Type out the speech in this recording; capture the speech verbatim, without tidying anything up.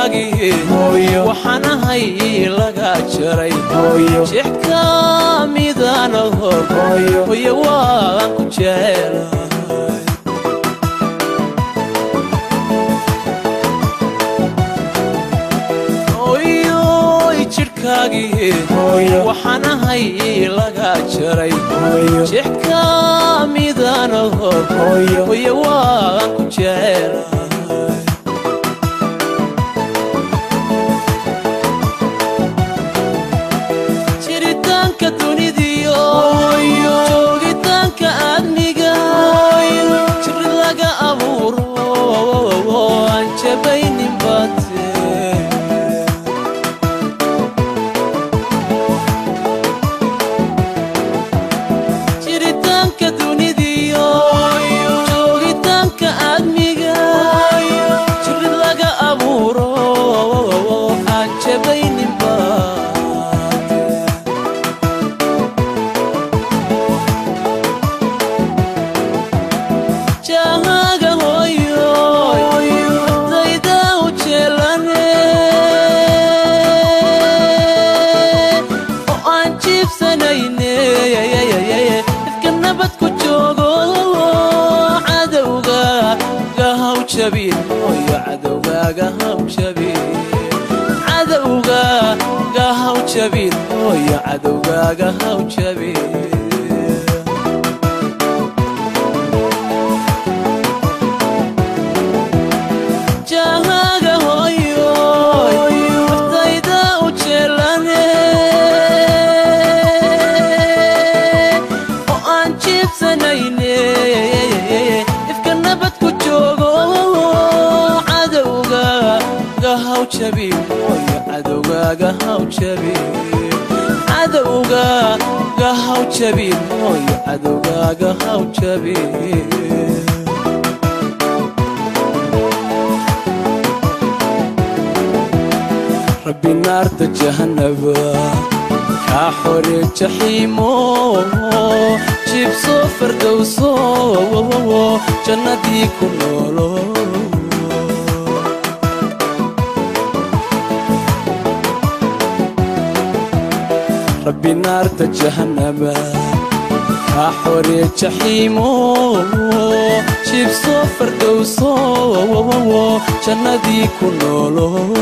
jirkaagii waxaan ahay laga jaray jeex ka midaan hooyo waan ku jecelahay jirkaagii waxaan ahay laga jaray jeex ka midaan hooyo waan ku jecelahay joogitaanka aadmiga jir laga abuuro aan jabaynin baate jiritaanka dunidiyo joogitaanka aadmiga jir laga abuuro aan jabaynin baate شبيه يا عدوغا قهو شبيه عدوغا قهو شبيه يا عدوغا قهو شبيه جاهاغا هويو افتايدا وشلاني وان جيب سنيني افكنا بتكو جوغو قهو شبيه يا عدوغا قهو شبيه عدوغا قهو شبيه يا عدوغا قهو شبيه ربي النار تجهنب كحوري جحيمو جيب صفر دوسو جنتي كنولو ربي النار تجهنب كحوري جحيمو جيب صفر دوسو جنتي كنولو